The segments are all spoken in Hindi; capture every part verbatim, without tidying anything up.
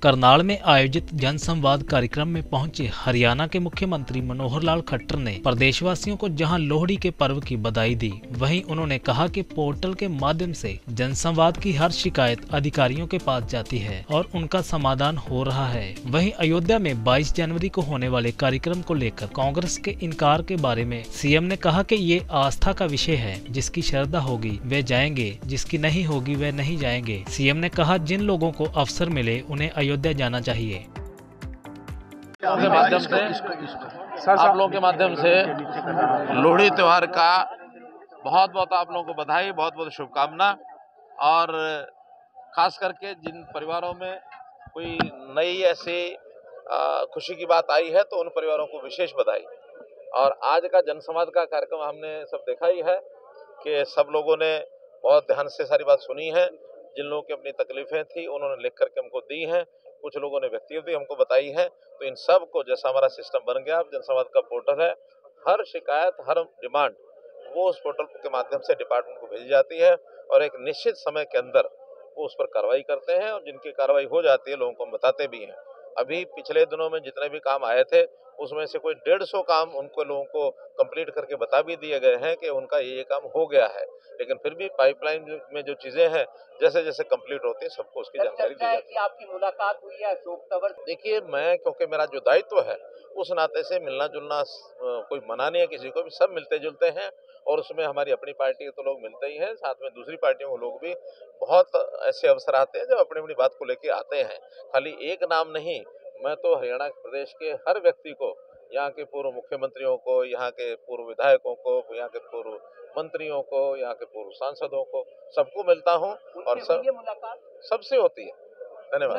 करनाल में आयोजित जनसंवाद कार्यक्रम में पहुंचे हरियाणा के मुख्यमंत्री मनोहर लाल खट्टर ने प्रदेशवासियों को जहां लोहड़ी के पर्व की बधाई दी, वहीं उन्होंने कहा कि पोर्टल के माध्यम से जनसंवाद की हर शिकायत अधिकारियों के पास जाती है और उनका समाधान हो रहा है। वहीं अयोध्या में बाईस जनवरी को होने वाले कार्यक्रम को लेकर कांग्रेस के इनकार के बारे में सीएम ने कहा कि ये आस्था का विषय है, जिसकी श्रद्धा होगी वे जाएंगे, जिसकी नहीं होगी वे नहीं जाएंगे। सीएम ने कहा जिन लोगों को अवसर मिले उन्हें अयोध्या जाना चाहिए। के माध्यम से आप लोगों के माध्यम से लोहड़ी त्योहार का बहुत बहुत आप लोगों को बधाई, बहुत बहुत शुभकामना। और खास करके जिन परिवारों में कोई नई ऐसी खुशी की बात आई है तो उन परिवारों को विशेष बधाई। और आज का जनसंवाद का कार्यक्रम हमने सब देखा ही है कि सब लोगों ने बहुत ध्यान से सारी बात सुनी है। जिन लोगों की अपनी तकलीफें थी उन्होंने लिख करके हमको दी हैं, कुछ लोगों ने व्यक्तिगत भी हमको बताई है। तो इन सब को जैसा हमारा सिस्टम बन गया, जनसंवाद का पोर्टल है, हर शिकायत हर डिमांड वो उस पोर्टल के माध्यम से डिपार्टमेंट को भेजी जाती है और एक निश्चित समय के अंदर वो उस पर कार्रवाई करते हैं और जिनकी कार्रवाई हो जाती है लोगों को हम बताते भी हैं। अभी पिछले दिनों में जितने भी काम आए थे उसमें से कोई डेढ़ सौ काम उनको लोगों को कंप्लीट करके बता भी दिए गए हैं कि उनका ये ये काम हो गया है। लेकिन फिर भी पाइपलाइन में जो चीजें हैं जैसे जैसे कंप्लीट होती है सबको उसकी जानकारी दी जाती है। आपकी मुलाकात हुई है अशोक तंवर? देखिए, मैं क्योंकि मेरा जो दायित्व है उस नाते से मिलना जुलना कोई मना नहीं है किसी को भी, सब मिलते जुलते हैं और उसमें हमारी अपनी पार्टी के तो लोग मिलते ही हैं, साथ में दूसरी पार्टियों के लोग भी। बहुत ऐसे अवसर आते हैं जब अपनी अपनी बात को लेके आते हैं। खाली एक नाम नहीं, मैं तो हरियाणा प्रदेश के हर व्यक्ति को, यहाँ के पूर्व मुख्यमंत्रियों को, यहाँ के पूर्व विधायकों को, यहाँ के पूर्व मंत्रियों को, यहाँ के पूर्व सांसदों को, सबको मिलता हूँ और सब सबसे होती है। धन्यवाद।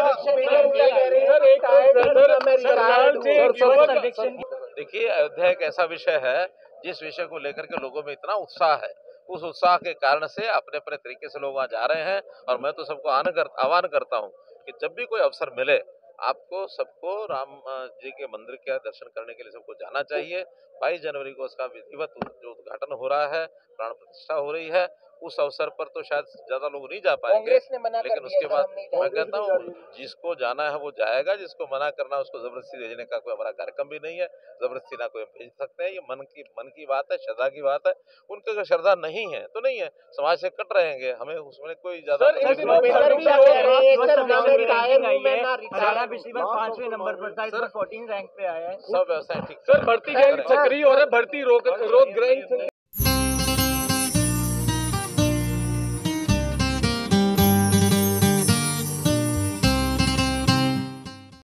देखिए, अयोध्या एक ऐसा विषय है जिस विषय को लेकर के लोगों में इतना उत्साह है, उस उत्साह के कारण से अपने अपने तरीके से लोग वहाँ जा रहे हैं। और मैं तो सबको आह्वान करता हूँ कि जब भी कोई अवसर मिले आपको सबको राम जी के मंदिर के दर्शन करने के लिए सबको जाना चाहिए। बाईस जनवरी को उसका विधिवत जो उद्घाटन हो रहा है, प्राण प्रतिष्ठा हो रही है, उस अवसर पर तो शायद ज्यादा लोग नहीं जा पाएंगे, लेकिन उसके बाद मैं कहता हूँ जिसको जाना है वो जाएगा, जिसको मना करना है उसको जबरदस्ती भेजने का कोई हमारा कार्यक्रम भी नहीं है। जबरदस्ती ना कोई भेज सकते हैं, ये मन की मन की बात है, श्रद्धा की बात है। उनके अगर श्रद्धा नहीं है तो नहीं है, समाज से कट रहेंगे, हमें उसमें कोई ज्यादा पांचवें नंबर पर था, इस बार चौदहवें रैंक पे आया है। सब व्यवस्थाएं ठीक सर, भर्ती सक्रिय हो रहा है, भर्ती रोक रोक